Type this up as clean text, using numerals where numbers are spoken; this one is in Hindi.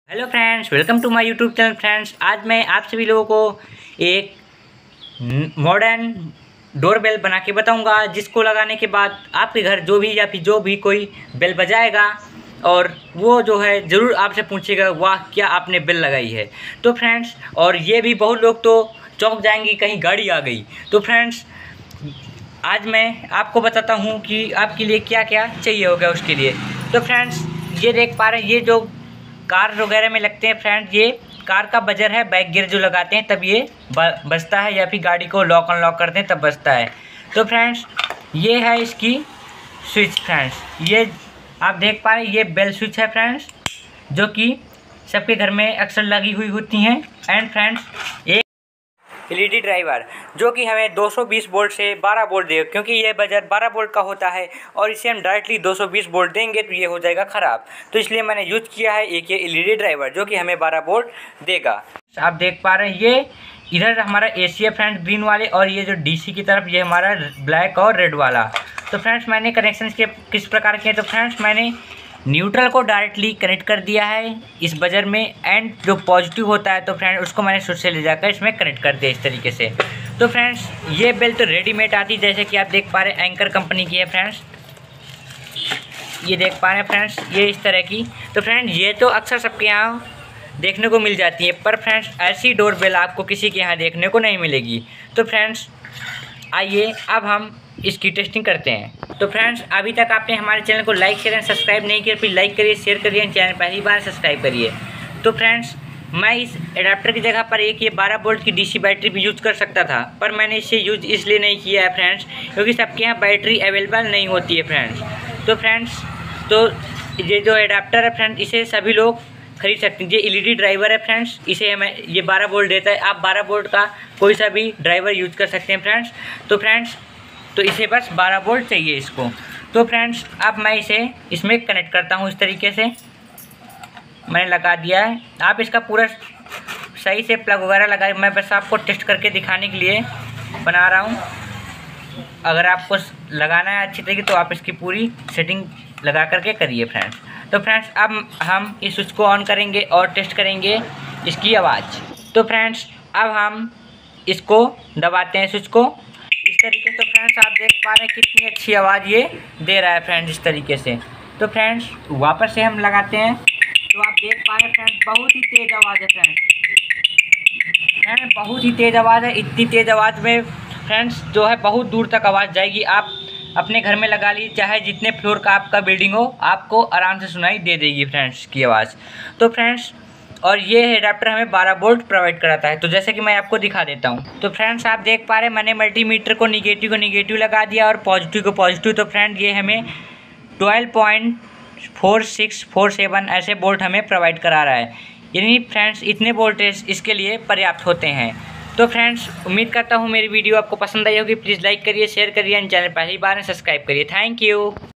Hello friends, welcome to my YouTube channel. Friends, आज मैं आप सभी लोगों को एक मॉडर्न डोरबेल बना के बताऊंगा, जिसको लगाने के बाद आपके घर जो भी कोई बेल बजाएगा और वो जो है ज़रूर आपसे पूछेगा, वाह क्या आपने बेल लगाई है। तो फ्रेंड्स, और ये भी बहुत लोग तो चौंक जाएंगे कहीं गाड़ी आ गई। तो फ्रेंड्स, आज मैं आपको बताता हूँ कि आपके लिए क्या क्या चाहिए होगा उसके लिए। तो फ्रेंड्स, ये देख पा रहे हैं, ये जो कार वगैरह में लगते हैं फ्रेंड्स, ये कार का बजर है, बैक गियर जो लगाते हैं तब ये बजता है, या फिर गाड़ी को लॉक अनलॉक करते हैं तब बजता है। तो फ्रेंड्स, ये है इसकी स्विच। फ्रेंड्स, ये आप देख पा रहे हैं, ये बेल स्विच है फ्रेंड्स, जो कि सबके घर में अक्सर लगी हुई होती हैं। एंड फ्रेंड्स, एक एलईडी ड्राइवर जो कि हमें 220 वोल्ट से 12 वोल्ट देगा, क्योंकि ये बजर 12 वोल्ट का होता है और इसे हम डायरेक्टली 220 वोल्ट देंगे तो ये हो जाएगा ख़राब। तो इसलिए मैंने यूज़ किया है एक ये एलईडी ड्राइवर, जो कि हमें 12 वोल्ट देगा। आप देख पा रहे हैं, ये इधर हमारा एसी है फ्रेंड्स ग्रीन वाले, और ये जो डीसी की तरफ ये हमारा ब्लैक और रेड वाला। तो फ्रेंड्स, मैंने कनेक्शन के किस प्रकार किए, तो फ्रेंड्स मैंने न्यूट्रल को डायरेक्टली कनेक्ट कर दिया है इस बजर में, एंड जो पॉजिटिव होता है तो फ्रेंड उसको मैंने स्विच से ले जाकर इसमें कनेक्ट कर दिया इस तरीके से। तो फ्रेंड्स, ये बेल तो रेडीमेड आती है, जैसे कि आप देख पा रहे हैं एंकर कंपनी की है फ्रेंड्स। ये देख पा रहे हैं फ्रेंड्स, ये इस तरह की। तो फ्रेंड, ये तो अक्सर सबके यहाँ देखने को मिल जाती है, पर फ्रेंड्स ऐसी डोर बेल आपको किसी के यहाँ देखने को नहीं मिलेगी। तो फ्रेंड्स, आइए अब हम इसकी टेस्टिंग करते हैं। तो फ्रेंड्स, अभी तक आपने हमारे चैनल को लाइक शेयर एंड सब्सक्राइब नहीं किया, फिर लाइक करिए, शेयर करिए, चैनल पहली बार सब्सक्राइब करिए। तो फ्रेंड्स, मैं इस एडाप्टर की जगह पर एक ये 12 वोल्ट की डीसी बैटरी भी यूज़ कर सकता था, पर मैंने इसे यूज इसलिए नहीं किया है फ्रेंड्स, क्योंकि सबके यहाँ बैटरी अवेलेबल नहीं होती है फ्रेंड्स। तो फ्रेंड्स, तो ये जो एडाप्टर है फ्रेंड्स, इसे सभी लोग खरीद सकते हैं। ये एलईडी ड्राइवर है फ्रेंड्स, इसे हमें ये 12 वोल्ट देता है। आप 12 वोल्ट का कोई सा भी ड्राइवर यूज कर सकते हैं फ्रेंड्स। तो फ्रेंड्स, तो इसे बस 12 वोल्ट चाहिए इसको। तो फ्रेंड्स, अब मैं इसे इसमें कनेक्ट करता हूँ इस तरीके से। मैंने लगा दिया है। आप इसका पूरा सही से प्लग वगैरह लगाए, मैं बस आपको टेस्ट करके दिखाने के लिए बना रहा हूँ। अगर आपको लगाना है अच्छी तरीके तो आप इसकी पूरी सेटिंग लगा करके करिए फ्रेंड्स। तो फ्रेंड्स, अब हम इस स्विच को ऑन करेंगे और टेस्ट करेंगे इसकी आवाज़। तो फ्रेंड्स, अब हम इसको दबाते हैं स्विच को इस तरीके से। तो फ्रेंड्स, आप देख पा रहे हैं कितनी अच्छी आवाज़ ये दे रहा है फ्रेंड्स इस तरीके से। तो फ्रेंड्स, वापस से हम लगाते हैं, तो आप देख पा रहे हैं फ्रेंड्स, बहुत ही तेज़ आवाज़ है फ्रेंड्स, बहुत ही तेज़ आवाज़ है। इतनी तेज़ आवाज़ में फ्रेंड्स जो है बहुत दूर तक आवाज़ जाएगी। आप अपने घर में लगा लीजिए, चाहे जितने फ्लोर का आपका बिल्डिंग हो, आपको आराम से सुनाई दे देगी फ्रेंड्स की आवाज़। तो फ्रेंड्स, और ये एडाप्टर हमें 12 वोल्ट प्रोवाइड कराता है। तो जैसे कि मैं आपको दिखा देता हूँ। तो फ्रेंड्स, आप देख पा रहे हैं, मैंने मल्टीमीटर को निगेटिव लगा दिया और पॉजिटिव को पॉजिटिव। तो फ्रेंड, ये हमें 12.4647 ऐसे वोल्ट हमें प्रोवाइड करा रहा है, यानी फ्रेंड्स इतने वोल्टेज इसके लिए पर्याप्त होते हैं। तो फ्रेंड्स, उम्मीद करता हूँ मेरी वीडियो आपको पसंद आई होगी। प्लीज़ लाइक करिए, शेयर करिए, चैनल पहली बार सब्सक्राइब करिए। Thank you.